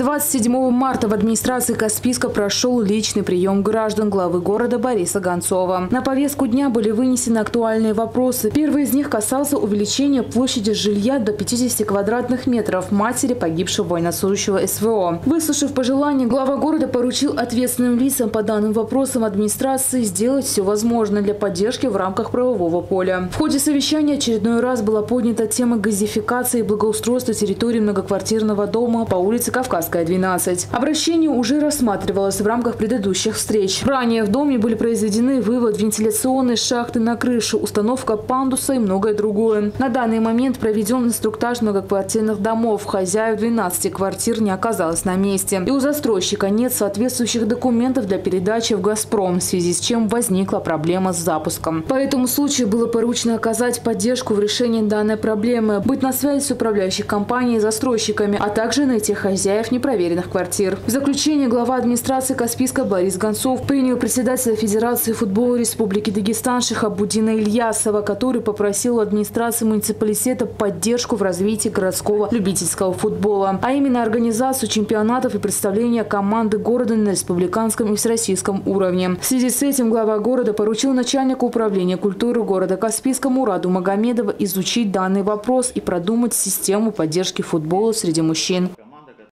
27 марта в администрации Каспийска прошел личный прием граждан главы города Бориса Гонцова. На повестку дня были вынесены актуальные вопросы. Первый из них касался увеличения площади жилья до 50 квадратных метров матери погибшего военнослужащего СВО. Выслушав пожелания, глава города поручил ответственным лицам по данным вопросам администрации сделать все возможное для поддержки в рамках правового поля. В ходе совещания очередной раз была поднята тема газификации и благоустройства территории многоквартирного дома по улице Кавказская, 12. Обращение уже рассматривалось в рамках предыдущих встреч. Ранее в доме были произведены вывод вентиляционной шахты на крышу, установка пандуса и многое другое. На данный момент проведен инструктаж многоквартирных домов. Хозяев 12 квартир не оказалось на месте. И у застройщика нет соответствующих документов для передачи в «Газпром», в связи с чем возникла проблема с запуском. По этому случаю было поручено оказать поддержку в решении данной проблемы, быть на связи с управляющей компанией и застройщиками, а также найти хозяев непроверенных квартир. В заключение глава администрации Каспийска Борис Гонцов принял председателя Федерации футбола Республики Дагестан Шихабуддина Ильясова, который попросил у администрации муниципалитета поддержку в развитии городского любительского футбола, а именно организацию чемпионатов и представления команды города на республиканском и всероссийском уровне. В связи с этим глава города поручил начальнику управления культуры города Каспийска Мураду Магомедова изучить данный вопрос и продумать систему поддержки футбола среди мужчин.